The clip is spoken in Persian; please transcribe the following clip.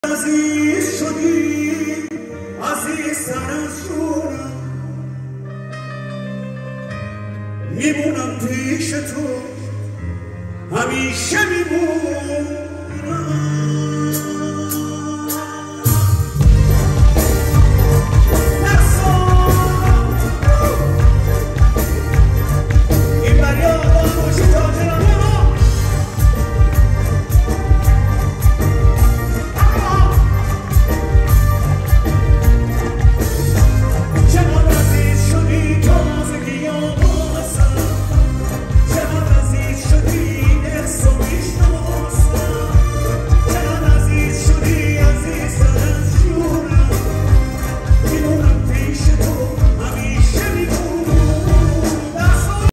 عزیز شدی عزیزتر از جونم، میمونم پیش تو همیشه میمونم.